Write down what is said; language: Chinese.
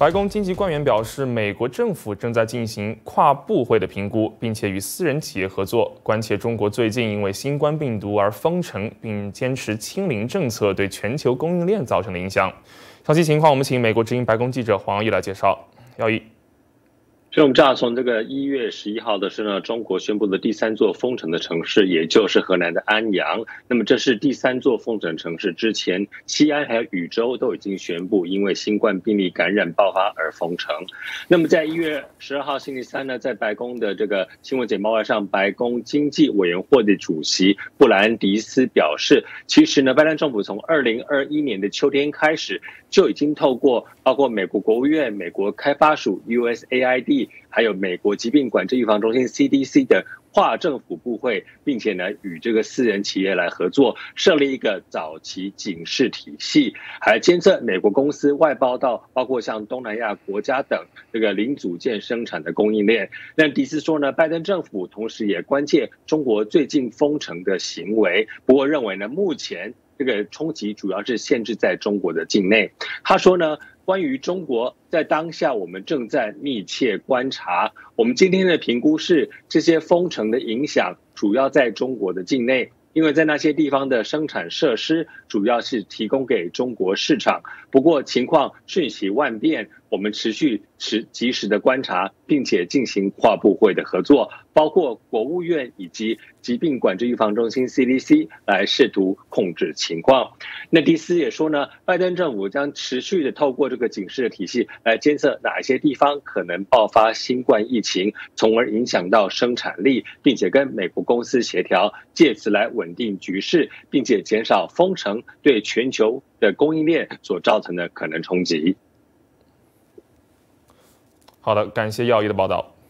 白宫经济官员表示，美国政府正在进行跨部会的评估，并且与私人企业合作，关切中国最近因为新冠病毒而封城并坚持清零政策对全球供应链造成的影响。详细情况，我们请美国之音白宫记者黄耀义来介绍。耀义。 所以我们知道，从这个1月11号的是呢，中国宣布的第3座封城的城市，也就是河南的安阳。那么这是第3座封城城市，之前西安还有禹州都已经宣布因为新冠病例感染爆发而封城。那么在1月12号星期三呢，在白宫的这个新闻简报会上，白宫经济委员会的主席布兰迪斯表示，其实呢，拜登政府从2021年的秋天开始，就已经透过包括美国国务院、美国开发署 USAID。还有美国疾病管制预防中心 CDC 的跨政府部会，并且呢与这个私人企业来合作，设立一个早期警示体系，还监测美国公司外包到包括像东南亚国家等这个零组件生产的供应链。那迪斯说呢，拜登政府同时也关切中国最近封城的行为，不过认为呢，目前这个冲击主要是限制在中国的境内。他说呢，关于中国，在当下我们正在密切观察。我们今天的评估是，这些封城的影响主要在中国的境内，因为在那些地方的生产设施主要是提供给中国市场。不过情况瞬息万变，我们持续及时的观察，并且进行跨部会的合作，包括国务院以及疾病管制预防中心 CDC 来试图控制情况。那迪斯也说呢，拜登政府将持续的透过这个警示的体系来监测哪一些地方可能爆发新冠疫情，从而影响到生产力，并且跟美国公司协调，借此来稳定局势，并且减少封城对全球的供应链所造成的可能冲击。 好的，感谢耀义的报道。